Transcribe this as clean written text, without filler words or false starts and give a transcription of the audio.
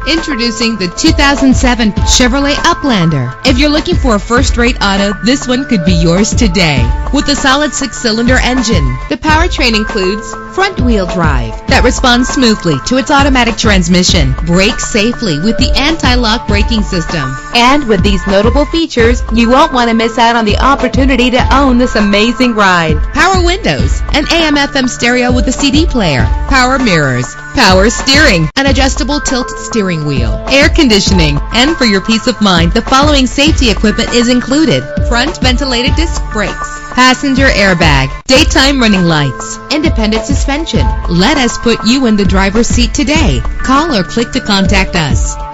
Introducing the 2007 Chevrolet Uplander. If you're looking for a first-rate auto, this one could be yours today. With a solid 6-cylinder engine, the powertrain includes front-wheel drive that responds smoothly to its automatic transmission. Brakes safely with the anti-lock braking system. And with these notable features, you won't want to miss out on the opportunity to own this amazing ride. Power windows, an AM/FM stereo with a CD player, power mirrors, power steering, an adjustable tilt steering wheel, air conditioning, and for your peace of mind, the following safety equipment is included: front ventilated disc brakes, passenger airbag, daytime running lights, independent suspension. Let us put you in the driver's seat today. Call or click to contact us.